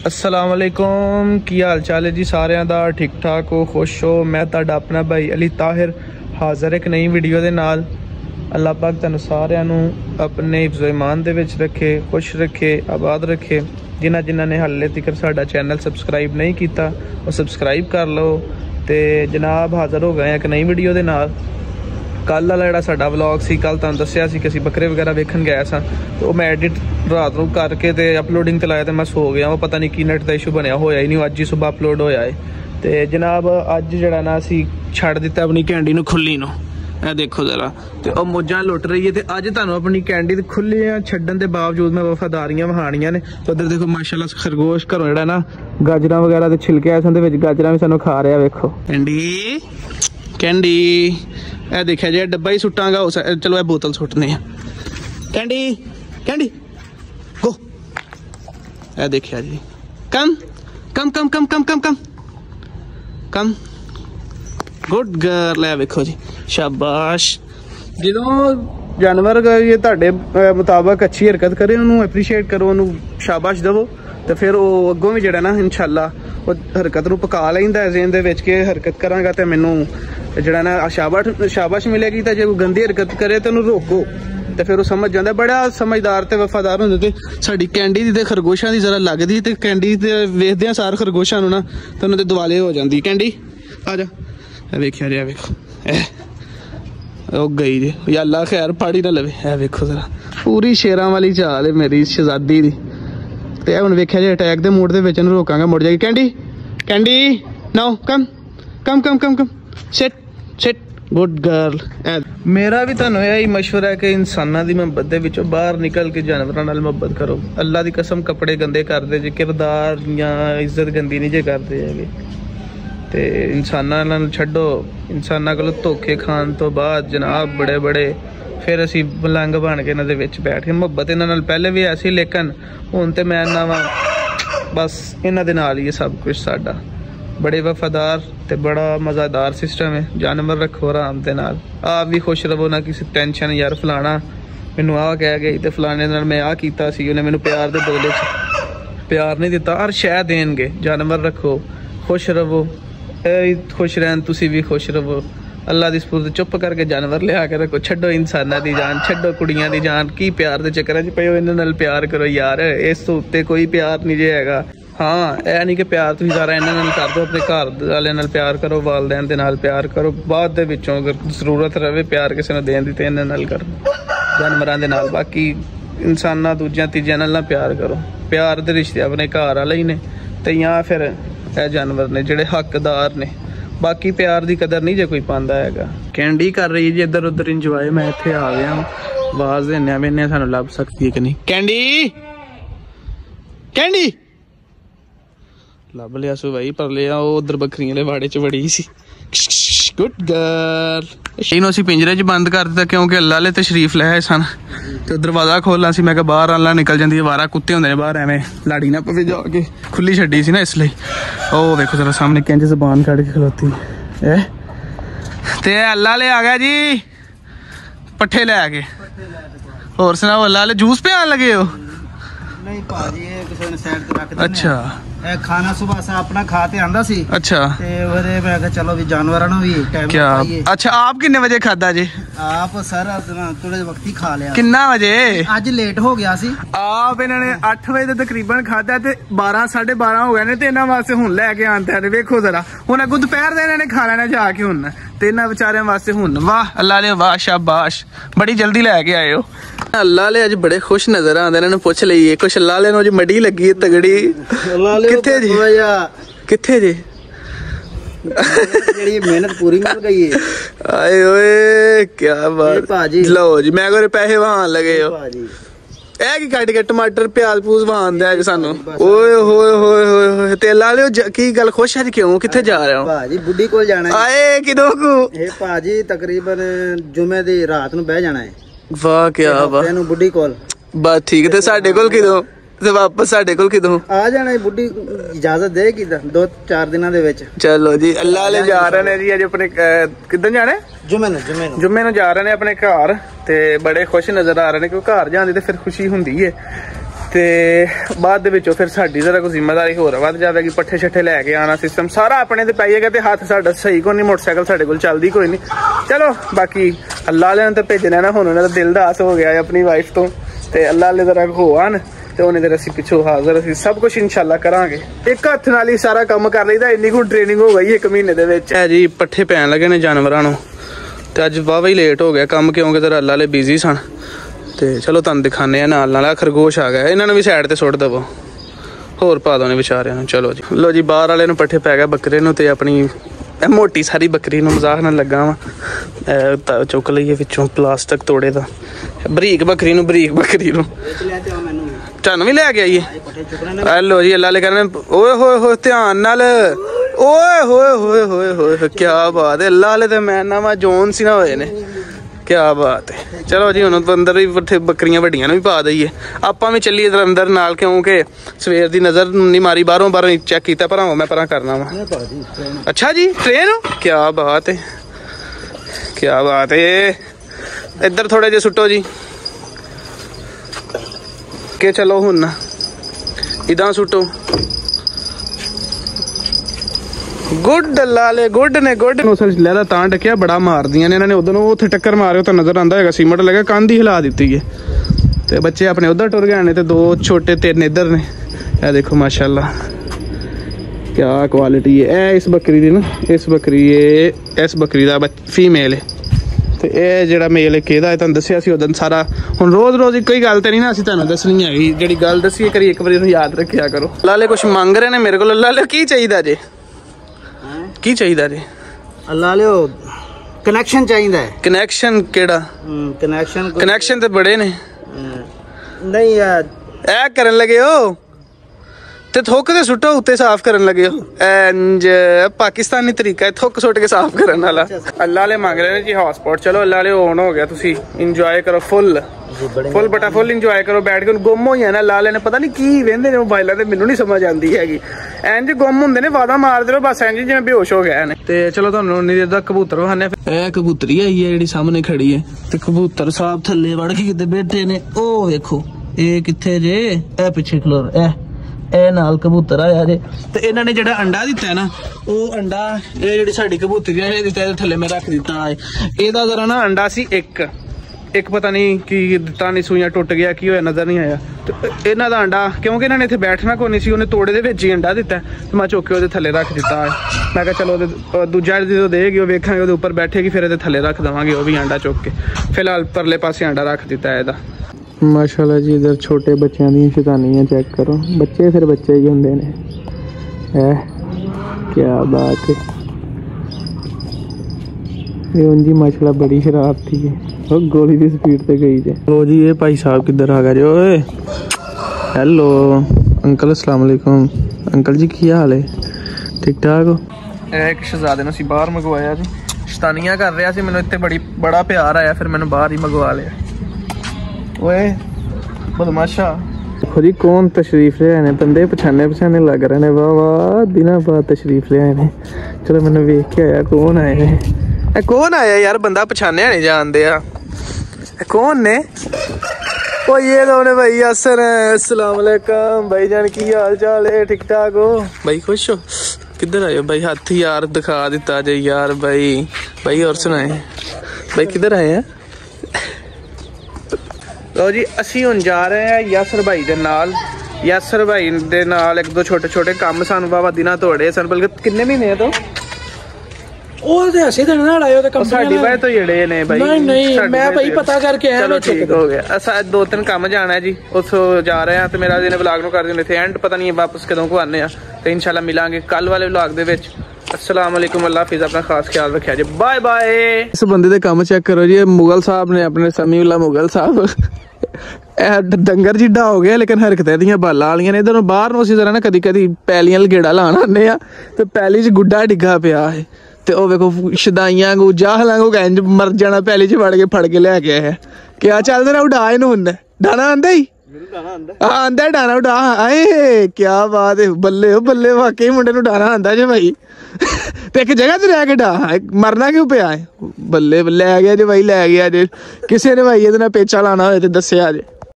अस्सलाम वालेकुम, की हाल चाल है जी सारिਆਂ ਦਾ? ठीक ठाक हो, खुश हो? मैं ਤੁਹਾਡਾ अपना भाई अली ताहिर हाज़र एक नई वीडियो ਦੇ ਨਾਲ। अल्लाह पाक ਤੁਹਾਨੂੰ ਸਾਰਿਆਂ ਨੂੰ अपने हिफ्ज़ ईमान ਦੇ ਵਿੱਚ रखे, खुश रखे, आबाद रखे। जिन्होंने ने हाले तक साडा चैनल सबसक्राइब नहीं किया वो सबसक्राइब कर लो। तो जनाब हाज़र हो गए एक नई वीडियो के नाल। कल वाला जिहड़ा साडा व्लॉग सी, कल तुहानूं दस्सिया सी कि असीं बकरे वगैरह वेखण गए सां, तो मैं एडिट रात को करके ते अपलोडिंग ते लाया तो मैं सो गया। वो पता नहीं की नेट का इशू बनया होया ही नहीं, अज ही सुबह अपलोड होया है। तो जनाब अज जिहड़ा ना असीं छड्ड दित्ता अपनी कैंडी नूं खुली नूं। ਇਹ देखो जरा, तो मौजा लुट रही है। तो अज तुहानूं अपनी कैंडी खुलियां छड्डण के बावजूद मैं वफादारियां वहाणियां ने। तो उधर देखो माशाल्लाह खरगोश घरों जिहड़ा ना गाजरां वगैरह दे छिलके आए सन, गाजरां भी सानूं खा रहा। वेखो कैंडी कैंडी, ए देखिया जी डब्बा ही सुटांगा। चलो ये बोतल सुटने कैंडी कैंडी गो। ए देखिया जी, कम come come come come come come कम, गुड गर्ल है। वेखो जी, शाबाश। जो जानवर ये तुहाडे मुताबिक अच्छी हरकत करे, उन्होंने एप्रीशिएट करो, उन्होंने शाबाश दवो, तो फिर वो अगों भी जिहड़ा ना इंशाअल्लाह वो हरकत नूं पका लैंदा है ज़हन दे विच कि हरकत करांगा तो मैनूं जिहड़ा ना शाबाश मिलेगी। तो जो गंदी हरकत करे तो उन्होंने रोको, तो फिर वो समझ जाता। बड़ा समझदार ते वफादार होंदे। ते साडी कैंडी दी ते खरगोशां दी जरा लगदी, ते कैंडी ते वेखदे सार खरगोशां नूं ना ते उन्हां दे दुआले हो जांदी। कैंडी आ जा, वेखिया जी, वेखो गई जी, या अल्लाह खैर पाड़ी ना लवे। है वेखो जरा, पूरी शेरां वाली चाल है मेरी शहजादी दी। ते हुण वेखिया जी अटैक दे मूड दे विच इहनूं रोकांगा, मुड़ जाएगी। Candy Candy now come come come come come, sit sit, good girl. मेरा भी तुहानूं यही मशवरा है कि इंसानां दी मुहब्बत दे विचों बाहर निकल के जानवरां नाल मुहब्बत करो। अल्लाह दी कसम कपड़े गंदे करदे जे, किरदार या इज्जत गंदी नहीं जे करदे हैगे। ते इंसानां नाल छड्डो, इंसानां कोलों धोखे खाण तो बाद जनाब बड़े बड़े फिर असीं मलंग बन के इन्हां दे विच बैठ के मुहब्बत इन्हां नाल पहले भी ऐसी, लेकिन हुण ते मैं ना वा बस इन्हां दे नाल ही सब कुछ साडा। बड़े वफादार ते बड़ा मज़ेदार सिस्टम है। जानवर रखो आराम दे नाल, आप भी खुश रहो, ना किसी टेंशन यार फलाना मैनू आ कह गई तो फलाने नाल मैं आ कीता सी, उन्हें मैनू प्यार दे बदले प्यार नहीं दिता। हर शै देणगे। जानवर रखो, खुश रहो, खुश रहन, तुसी भी खुश रहो। अल्लाह दी सुपुर्द चुप करके जानवर लिया के रखो। छड्डो इंसानां दी जान, छड्डो कुड़ियां दी जान। की प्यार दे चक्करां च पयो, इन्हां नाल प्यार करो यार, इस तो उत्ते कोई प्यार नहीं जे हैगा। हाँ यह नहीं कि प्यार तुसीं सारा इन्हां नाल कर दो, अपने घर वाले नाल प्यार करो, वालदैन दे नाल प्यार करो, बाद दे विचों अगर जरूरत रहे प्यार किसी नूं देण दी ते इन्हां नाल करो, जानवरां दे नाल। बाकी इंसानां दूजियां तीजियां नाल ना प्यार करो। प्यार दे रिश्ते अपने घर वाले ही ने, ते या फिर ਇਹ जानवर ने ਜਿਹੜੇ हकदार ने। बाकी प्यार की कदर नहीं जे कोई पांदा हैगा। कैंडी कर रही जी इधर उधर इंजॉय। मैं इत्थे आ गया हूँ, आवाज देने मैंने सानू लभ सकती है कि नहीं। कैंडी कैंडी लभ लिया सो भाई, पर लिया वो उधर बकरियां वाले वाड़े च बड़ी सी। Good girl. इन्हों असीं पिंजरे च बंद कर दिता क्योंकि अल्लाह ले तशरीफ ले आए सन। तो दरवाजा खोलना सी, मैं कहा बाहर अल्लाह निकल जाती है, वारा कुत्ते होंदे ने बाहर, एवें लाड़ी ना पवे जाके खुली छड्डी सी ना इसलिए। ओ देखो जरा सामने किंज ज़बान कड़ के खलोती है। ते अल्लाह ले आ गया जी पट्ठे ले आके। और सुनाओ, अल्लाह ले जूस पे आन लगे हो? नहीं भाजी, ये किसी ने साइड ते रख दिया। अच्छा, खाना सुबह से अपना खाते आंदा सी। अच्छा, ते वरे मैं कहा चलो भी जानवरां नूं भी टाइम पाइए। अच्छा, आप कितने बजे खादा जी? आप सर थोड़े वक्त ही खा लिया। कितना बजे? आज लेट हो गया सी। आप इन्होंने 8 बजे तकरीबन खादा ते 12 साढ़े 12 हो गए ने, ते इन्हां वास्ते हुण लैके आंदे हैं। वेखो जरा, हुण अगों दोपहर दे इन्हां ने खा लेना जाके हुण, ते इन्हां बेचारियां वास्ते हुण। वाह अल्लाह ले, वाह शाबाश, बड़ी जल्दी लैके आए हो। अल्लाह ले अज बड़े खुश नजर आंदे ने। पुछ लईए कुछ, अल्लाह ले अज मड़ी लगी है तगड़ी। किथे जी किथे जी मेहनत पूरी मिल गई है। आए ओए क्या बात भाजी। लो जी, मैं कोई पैसे वहां लगे हो की कट के टमाटर प्याज पूज वहां दे सानू। ओए होए होए होए, ते ला लियो की गल खुश है क्यों? किथे जा रहे हो भाजी? बुड्ढी कोल जाना है। आए किदों को? ए भाजी तकरीबन जुमे दी रात नूं बह जाना है। वाह क्या बात। तेनू बुड्ढी कोल बस ठीक है। ते साडे कोल किदों? ते वापस साडे कोल किदों आ जाना है? बुड्ढी इजाजत देगी 2-4 दिनों दे विच। चलो जी, अल्लाह ले जा रहे ने जी अज अपने किदन जाना है? जुम्मे नूं जा रहे ने अपने घर। ते बड़े खुश नजर आ रहे ने क्योंकि घर जांदे ते फिर खुशी हुंदी है। ਤੇ ਬਾਅਦ ਦੇ ਵਿੱਚੋਂ ਫਿਰ ਸਾਡੀ ਜ਼ਰਾ ਕੋਈ ਜ਼ਿੰਮੇਵਾਰੀ ਹੋਰ ਵੱਧ ਜਾਵੇਗੀ। ਪੱਠੇ ਛੱਠੇ ਲੈ ਕੇ ਆਉਣਾ, ਸਿਸਟਮ ਸਾਰਾ ਆਪਣੇ ਤੇ ਪਾਈਏਗਾ ਤੇ ਹੱਥ ਸਾਡਾ ਸਹੀ ਕੋਈ ਨਹੀਂ, ਮੋਟਰਸਾਈਕਲ ਸਾਡੇ ਕੋਲ ਚੱਲਦੀ ਕੋਈ ਨਹੀਂ। ਚਲੋ ਬਾਕੀ ਅੱਲਾ ਵਾਲਿਆਂ ਨੇ ਤਾਂ ਭੇਜਣਾ ਨਾ, ਹੁਣ ਉਹਨਾਂ ਦਾ ਦਿਲ ਦਾ ਆਸ ਹੋ ਗਿਆ ਆਪਣੀ ਵਾਈਫ ਤੋਂ, ਤੇ ਅੱਲਾ ਵਾਲੇ ਜ਼ਰਾ ਹੋ ਆਣ ਤੇ ਉਹਨੇ ਤੇ ਅਸੀਂ ਪਿੱਛੋਂ ਹਾਜ਼ਰ, ਅਸੀਂ ਸਭ ਕੁਝ ਇਨਸ਼ਾਅੱਲਾ ਕਰਾਂਗੇ। ਇੱਕ ਹੱਥ ਨਾਲ ਹੀ ਸਾਰਾ ਕੰਮ ਕਰ ਲਈਦਾ, ਇੰਨੀ ਕੁ ਟ੍ਰੇਨਿੰਗ ਹੋ ਗਈ 1 ਮਹੀਨੇ ਦੇ ਵਿੱਚ। ਹੈ ਜੀ ਪੱਠੇ ਪੈਣ ਲੱਗੇ ਨੇ ਜਾਨਵਰਾਂ ਨੂੰ, ਤੇ ਅੱਜ ਵਾਹਵਾ ਹੀ ਲੇਟ ਹੋ ਗਿਆ ਕੰਮ, ਕਿਉਂਕਿ ਤੇ ਅੱਲਾ ਵਾਲੇ ਬਿਜ਼ੀ ਸਨ। ਤੇ ਚਲੋ ਤੁਹਾਨੂੰ ਦਿਖਾਉਂਦੇ ਆ, ਨਾਲ ਨਾਲ ਖਰਗੋਸ਼ ਆ ਗਿਆ, ਇਹਨਾਂ ਨੂੰ ਵੀ ਸਾਈਡ ਤੇ ਸੁੱਟ ਦੇਵੋ, ਹੋਰ ਪਾ ਦੋ ਨੇ ਵਿਚਾਰਿਆਂ ਨੂੰ। ਚਲੋ ਜੀ, ਲੋ ਜੀ ਬਾਹਰ ਵਾਲੇ ਨੂੰ ਪੱਠੇ ਪੈ ਗਿਆ ਬੱਕਰੇ ਨੂੰ, ਤੇ ਆਪਣੀ ਮੋਟੀ ਸਾਰੀ ਬੱਕਰੀ ਨੂੰ ਮਜ਼ਾਕ ਨਾਲ ਲੱਗਾ ਵਾ ਚੁੱਕ ਲਈਏ ਵਿੱਚੋਂ ਪਲਾਸਟਿਕ ਤੋੜੇ ਦਾ, ਬਰੀਕ ਬੱਕਰੀ ਨੂੰ ਤੁਹਾਨੂੰ ਵੀ ਲੈ ਕੇ ਆਈਏ। ਲੋ ਜੀ ਅੱਲਾ ਲੈ ਕਰਨ, ਓਏ ਹੋਏ ਹੋਏ ਧਿਆਨ ਨਾਲ, ਓਏ ਹੋਏ ਹੋਏ ਹੋਏ ਹੋਏ ਕਿਆ ਬਾਤ ਹੈ। ਅੱਲਾ ਵਾਲੇ ਤੇ ਮੈਂ ਨਾ ਵਾ ਜੋਨ ਸੀ ਨਾ ਹੋਏ ਨੇ, ਕਿਆ ਬਾਤ ਹੈ। ਚਲੋ ਜੀ ਹੁਣ ਅੰਦਰ ਵੀ ਬੱਕਰੀਆਂ ਵੱਡੀਆਂ ਨੂੰ ਵੀ ਪਾ ਦਈਏ, ਆਪਾਂ ਵੀ ਚੱਲੀਏ ਇਧਰ ਅੰਦਰ ਨਾਲ, ਕਿਉਂਕਿ ਸਵੇਰ ਦੀ ਨਜ਼ਰ ਨਹੀਂ ਮਾਰੀ, ਬਾਹਰੋਂ ਚੈੱਕ ਕੀਤਾ, ਭਰਾਵਾਂ ਮੈਂ ਪਰਾਂ ਕਰਨਾ ਵਾ। ਅੱਛਾ ਜੀ ਟ੍ਰੇਨ, ਕਿਆ ਬਾਤ ਹੈ, ਕਿਆ ਬਾਤ ਹੈ। ਇੱਧਰ ਥੋੜੇ ਜਿਹੇ ਸੁੱਟੋ ਜੀ ਕਿ ਚਲੋ ਹੁਣ ਇਦਾਂ ਸੁੱਟੋ। ਗੁੱਡ ਲਾਲੇ, ਗੁੱਡ ਨੇ ਗੁੱਡ। ਲਹਿਦਾ ਤਾਂ ਡੱਕਿਆ, ਬੜਾ ਮਾਰਦੀਆਂ ਨੇ ਇਹਨਾਂ ਨੇ, ਉਧਰ ਨੂੰ ਉੱਥੇ ਟੱਕਰ ਮਾਰਿਓ ਤਾਂ ਨਜ਼ਰ ਆਉਂਦਾ ਹੈਗਾ, ਸੀਮਟ ਲੱਗਾ, ਕੰਧ ਹੀ ਹਿਲਾ ਦਿੱਤੀ ਹੈ। ਤੇ ਬੱਚੇ ਆਪਣੇ ਉਧਰ ਟੁਰ ਗਏ ਨੇ, ਤੇ 2 ਛੋਟੇ 3 ਇੱਧਰ ਨੇ। ਇਹ ਦੇਖੋ ਮਾਸ਼ਾਅੱਲਾ ਕਿਆ ਕੁਆਲਿਟੀ ਹੈ। ਇਹ ਇਸ ਬੱਕਰੀ ਦੀ ਨਾ, ਇਸ ਬੱਕਰੀ ਦਾ ਫੀਮੇਲ ਹੈ, ਤੇ ਇਹ ਜਿਹੜਾ ਮੇਲ ਹੈ ਕਿਹਦਾ ਹੈ ਤੁਹਾਨੂੰ ਦੱਸਿਆ ਸੀ ਉਦੋਂ ਸਾਰਾ। ਹੁਣ ਰੋਜ਼ ਇੱਕੋ ਹੀ ਗੱਲ ਤੇ ਨਹੀਂ ਨਾ ਅਸੀਂ ਤੁਹਾਨੂੰ ਦੱਸਣੀ ਹੈਗੀ, ਜਿਹੜੀ ਗੱਲ ਦੱਸੀਏ ਕਰੀ ਇੱਕ ਵਾਰੀ ਉਹਨੂੰ ਯਾਦ ਰੱਖਿਆ ਕਰੋ। ਲਾਲੇ ਕੁਛ ਮੰਗ ਰਹੇ ਨੇ ਮੇਰੇ ਕੋਲ, ਲਾਲੇ ਕੀ ਚਾਹੀਦਾ ਜੇ, ਕੀ ਚਾਹੀਦਾ ਜੀ? ਅੱਲਾ ਲਿਓ ਕਨੈਕਸ਼ਨ ਚਾਹੀਦਾ ਹੈ। ਕਨੈਕਸ਼ਨ ਕਿਹੜਾ? ਕਨੈਕਸ਼ਨ ਤੇ ਬੜੇ ਨੇ, ਨਹੀਂ ਯਾਰ ਇਹ ਕਰਨ ਲੱਗੇ ਹੋ ਤੇ ਥੁੱਕ ਤੇ ਸੁੱਟੋ ਉੱਤੇ ਸਾਫ਼ ਕਰਨ ਲੱਗੇ ਹੋ, ਇੰਜ ਪਾਕਿਸਤਾਨੀ ਤਰੀਕਾ ਹੈ ਥੁੱਕ ਸੁੱਟ ਕੇ ਸਾਫ਼ ਕਰਨ ਵਾਲਾ। ਅੱਲਾ ਵਾਲੇ ਮੰਗ ਰਹੇ ਨੇ ਜੀ ਹੌਟਸਪੌਟ, ਚਲੋ ਅੱਲਾ ਵਾਲੇ ਔਨ ਹੋ ਗਿਆ, ਤੁਸੀਂ ਇੰਜੋਏ ਕਰੋ ਫੁੱਲ ਇੰਜੋਏ ਕਰੋ ਬੈਠ ਕੇ। ਗੁੰਮ ਹੋਈ ਨਾ ਲਾਲੇ ਨੇ, ਪਤਾ ਨਹੀਂ ਕੀ ਵੇਂਦੇ ਨੇ ਮੋਬਾਈਲਾਂ ਤੇ, ਮੈਨੂੰ ਨਹੀਂ ਸਮਝ ਆਉਂਦੀ ਹੈਗੀ। ਇੰਜ ਗੁੰਮ ਹੁੰਦੇ ਨੇ, ਵਾਦਾ ਮਾਰਦੇ ਰਹੋ ਬਸ, ਇੰਜ ਜਿਵੇਂ ਬੇਹੋਸ਼ ਹੋ ਗਏ ਨੇ। ਤੇ ਚਲੋ ਤੁਹਾਨੂੰ ਉਨੀ ਦੇਰ ਦਾ ਕਬੂਤਰ ਵਹਾਨੇ। ਇਹ ਕਬੂਤਰੀ ਆਈ ਹੈ ਜਿਹੜੀ ਸਾਹਮਣੇ ਖੜੀ ਹੈ, ਤੇ ਕਬੂਤਰ ਸਾਹਿਬ ਥੱਲੇ ਵੜ ਕੇ ਕਿਤੇ ਬੈਠੇ ਨੇ, ਉਹ ਵੇਖੋ ਇਹ ਕਿੱਥੇ ਜੇ, ਇਹ ਪਿੱਛੇ ਖਲੋਰ, ਇਹ ਨਾਲ ਕਬੂਤਰ ਆਇਆ ਜੇ। ਤੇ ਇਹਨਾਂ ਨੇ ਜਿਹੜਾ ਅੰਡਾ ਦਿੱਤਾ ਨਾ, ਉਹ ਅੰਡਾ ਇਹ ਜਿਹੜੀ ਸਾਡੀ ਕਬੂਤਰੀ ਹੈ ਇਹ ਦਿੱਤਾ, ਇਹਦੇ ਥੱਲੇ ਮੈਂ ਰੱਖ ਦਿੱਤਾ ਹੈ। ਇਹਦਾ ਜ਼ਰਾ ਨਾ ਅੰਡਾ ਸੀ ਇੱਕ ਪਤਾ ਨਹੀਂ ਕੀ ਦਿੱਤਾ ਨਹੀਂ, ਸੂਈਆਂ ਟੁੱਟ ਗਿਆ, ਕੀ ਹੋਇਆ ਨਜ਼ਰ ਨਹੀਂ ਆਇਆ। ਤੇ ਇਹਨਾਂ ਦਾ ਅੰਡਾ, ਕਿਉਂਕਿ ਇਹਨਾਂ ਨੇ ਇੱਥੇ ਬੈਠਣਾ ਕੋਈ ਨਹੀਂ ਸੀ, ਉਹਨੇ ਤੋੜੇ ਦੇ ਵਿੱਚ ਹੀ ਅੰਡਾ ਦਿੱਤਾ, ਤੇ ਮੈਂ ਚੁੱਕ ਕੇ ਉਹਦੇ ਥੱਲੇ ਰੱਖ ਦਿੱਤਾ ਹੈ। ਮੈਂ ਕਿਹਾ ਚਲੋ ਉਹਦੇ ਦੂਜਾ ਜਦੋਂ ਦੇਗੀ ਉਹ ਵੇਖਾਂਗੇ, ਉਹਦੇ ਉੱਪਰ ਬੈਠੇਗੀ, ਫਿਰ ਇਹਦੇ ਥੱਲੇ ਰੱਖ ਦੇਵਾਂਗੇ ਉਹ ਵੀ ਅੰਡਾ ਚੁੱਕ ਕੇ। ਫਿਲਹਾਲ ਪਰਲੇ ਪਾਸੇ ਅੰਡਾ ਰੱਖ ਦਿੱਤਾ ਇਹਦਾ। ਮਾਸ਼ਾਅੱਲਾ ਜੀ ਇਧਰ ਛੋਟੇ ਬੱਚਿਆਂ ਦੀਆਂ ਸ਼ੈਤਾਨੀਆਂ ਚੈੱਕ ਕਰੋ, ਬੱਚੇ ਫਿਰ ਬੱਚੇ ਹੀ ਹੁੰਦੇ ਨੇ। ਕਿਆ ਬਾਤ ਹੈ, ਇਹ ਉਂਝ ਮਾਸ਼ਾਅੱਲਾ ਬੜੀ ਸ਼ਰਾਰਤੀ ਹੈ, ਉਹ ਗੋਲੀ ਦੀ ਸਪੀਡ ਤੇ ਗਈ ਜੇ। ਲੋ ਜੀ ਇਹ ਭਾਈ ਸਾਹਿਬ ਕਿੱਧਰ ਆ ਗਏ ਓਏ, ਹੈਲੋ ਅੰਕਲ, अस्सलाम वालेकुम ਅੰਕਲ ਜੀ, ਕੀ ਹਾਲ ਹੈ? ਠੀਕ ਠਾਕ ਹੋ? ਇਹ ਇੱਕ ਸ਼ਹਿਜ਼ਾਦੇ ਨੂੰ ਅਸੀਂ ਬਾਹਰ ਮੰਗਵਾਇਆ ਜੀ, ਸ਼ੈਤਾਨੀਆਂ ਕਰ ਰਿਹਾ ਸੀ, ਮੈਨੂੰ ਇੱਥੇ ਬੜਾ ਪਿਆਰ ਆਇਆ, ਫਿਰ ਮੈਨੂੰ ਬਾਹਰ ਹੀ ਮੰਗਵਾ ਲਿਆ। ਓਏ ਬਦਮਾਸ਼ਾ, ਦੇਖੋ ਜੀ ਕੌਣ ਤਸ਼ਰੀਫ ਲੈ ਆਏ ਨੇ, ਬੰਦੇ ਪਛਾਣੇ ਲੱਗ ਰਹੇ ਨੇ, ਵਾਹ ਦਿਨਾਂ ਬਾਅਦ ਤਸ਼ਰੀਫ ਲੈ ਆਏ ਨੇ। ਚਲੋ ਮੈਨੂੰ ਵੇਖ ਕੇ ਆਇਆ ਕੌਣ ਆਏ ਨੇ, ਇਹ ਕੌਣ ਆਇਆ ਯਾਰ, ਬੰਦਾ ਪਛਾਣਿਆ ਨਹੀਂ ਜਾਣਦੇ ਆ, कौन ने? ओ ये तो ने भाई यासर है। अस्सलाम वालेकुम भाई जान, की हाल चाल है? ठीक ठाक हो भाई? खुश हो? किधर आए हो भाई? हाथ यार दिखा दिता जे यार भाई। भाई और सुनाए भाई, किधर आए हैं? लो जी असी हुण जा रहे हैं यासर भाई दे नाल। यासर भाई दे नाल एक दो छोटे छोटे काम सानू बाबा दिना तोड़े सन, बल्कि किन्ने महीने तो दो तीन काम जाना है जी, उतो जा रहे हैं। तो मेरा दिन व्लॉग नु कर देंगे एंड, पता नहीं वापस कदों को आने, तो इंशाल्लाह मिलांगे कल वाले व्लॉग दे विच। अस्सलाम वालेकुम, अल्लाह हाफिज़, अपना खास ख्याल रखिया जी, बाय बाय। इस बंदे दे काम चेक करो जी, मुगल साहब ने अपने समीउल्लाह मुगल साहब डंगर जिड्डा हो गया, लेकिन हरकत दियां बालां वालियां ने। इधरों बाहर नूं असीं जरा ना कदी कदी पैलियां गेड़ा लाण आने आ, ते पैली च गुड्डा डिग्गा पिया है, ते ओ वेखो शदाइयां को जाहलां को इंज मर जाना, पैली च वड़ के फड़ के ले गया है। क्या चलदे ना उड़ा इनू हुण डाना आंदा ही आंदा डाना उड़ा। आए क्या बात है, बल्ले हो बल्ले, वाकई मुंडे नूं डाना आंदा जे भाई। ते एक जगह ते रह के डा मरना क्यों पिया है? बल्ले लै गया जे भाई, लै गया जे। किसी ने भाई इहदे नाल पेचा लाना होए ते दस्सिया जे।